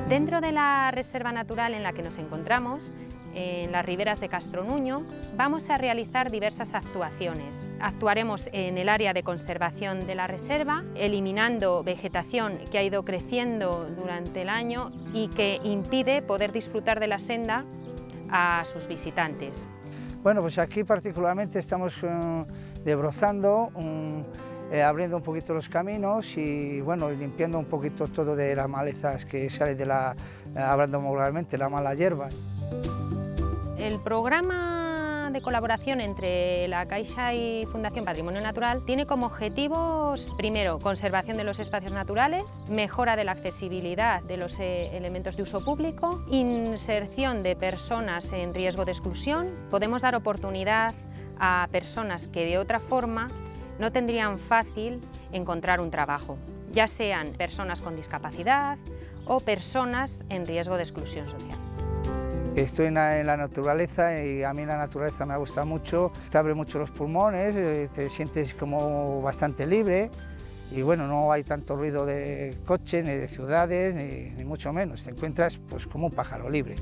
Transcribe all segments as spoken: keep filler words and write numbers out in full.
Dentro de la reserva natural en la que nos encontramos, en las riberas de Castronuño, vamos a realizar diversas actuaciones. Actuaremos en el área de conservación de la reserva, eliminando vegetación que ha ido creciendo durante el año y que impide poder disfrutar de la senda a sus visitantes. Bueno, pues aquí particularmente estamos uh, desbrozando, um, eh, abriendo un poquito los caminos y bueno, limpiando un poquito todo de las malezas que salen de la, eh, hablando vulgarmente, la mala hierba. El programa de colaboración entre la Caixa y Fundación Patrimonio Natural tiene como objetivos, primero, conservación de los espacios naturales, mejora de la accesibilidad de los eh, elementos de uso público, inserción de personas en riesgo de exclusión. Podemos dar oportunidad a personas que de otra forma no tendrían fácil encontrar un trabajo, ya sean personas con discapacidad o personas en riesgo de exclusión social. Estoy en la, en la naturaleza y a mí la naturaleza me gusta mucho, te abre mucho los pulmones, te sientes como bastante libre y bueno, no hay tanto ruido de coche, ni de ciudades, ni, ni mucho menos, te encuentras pues como un pájaro libre.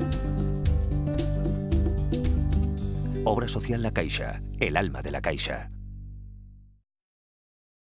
Obra social La Caixa, el alma de la Caixa.